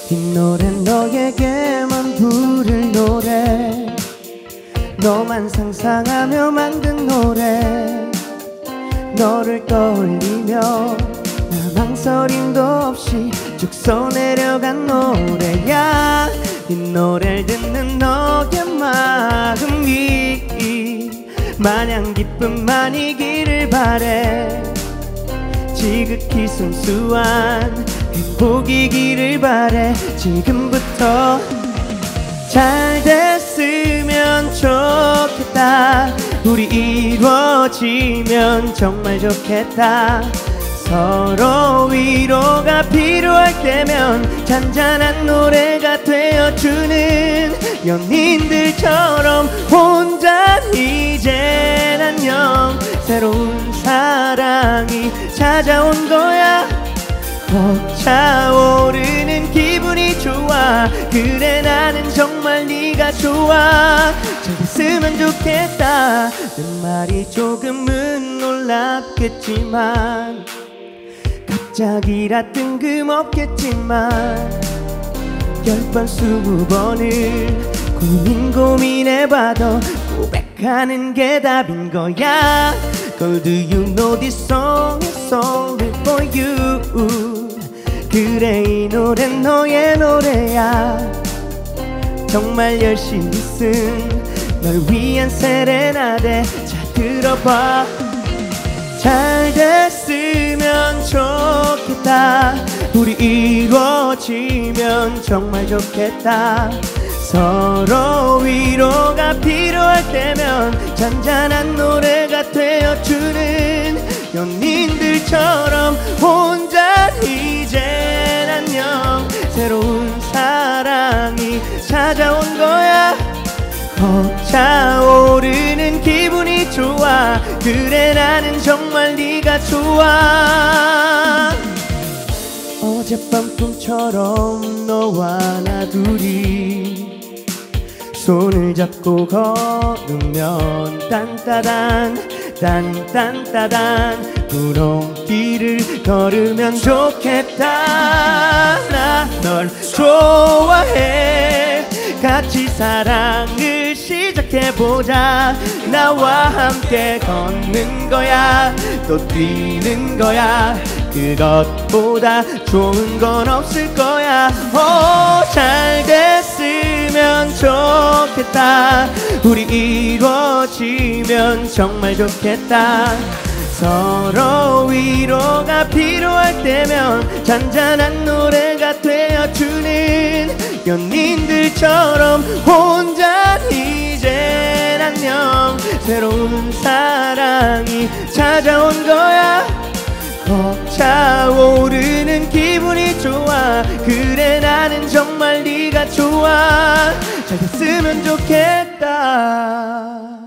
이 노래는 너에게만 부를 노래, 너만 상상하며 만든 노래. 너를 떠올리며 나 망설임도 없이 쭉 써내려간 노래야. 이 노래를 듣는 너의 마음이 마냥 기쁨만이기를 바래. 지극히 순수한 행복이기를 바래. 지금부터 잘 됐으면 좋겠다. 우리 이루어지면 정말 좋겠다. 서로 위로가 필요할 때면 잔잔한 노래가 되어주는 연인들처럼 혼자 이젠 안녕. 새로운 사랑이 찾아온 거야. 벅차오르는 기분이 좋아. 그래 나는 정말 네가 좋아. 잘 됐으면 좋겠다. 내 말이 조금은 놀랍겠지만 갑자기라 뜬금없겠지만 10번 20번을 고민해봐도 고백하는 게 답인 거야. Girl, do you know this song is only for you? 그래 이 노래는 너의 노래야. 정말 열심히 쓴 널 위한 세레나데. 자 들어봐. 잘 됐으면 좋겠다. 우리 이루어지면 정말 좋겠다. 서로 위로가 필요할 때면 잔잔한 노래가 되어주는 연인들처럼 혼자 이젠 안녕. 새로운 사랑이 찾아온 거야. 벅차오르는 기분이 좋아. 그래 나는 정말 네가 좋아. 어젯밤 꿈처럼 너와 나 둘이 손을 잡고 걸으면 딴따단 딴딴따단 구렁길을 걸으면 좋겠다. 나 널 좋아해. 같이 사랑을 시작해보자. 나와 함께 걷는 거야. 또 뛰는 거야. 그것보다 좋은 건 없을 거야. 잘 됐으면 좋겠다. 우리 이루어지면 정말 좋겠다. 서로 위로가 필요할 때면 잔잔한 노래가 되어주는 연인들처럼 혼자 이젠 안녕. 새로운 사랑이 찾아온 거야. 벅차오르는 기분이 좋아. 그래 나는 정말 네가 좋아. 잘 됐으면 좋겠다.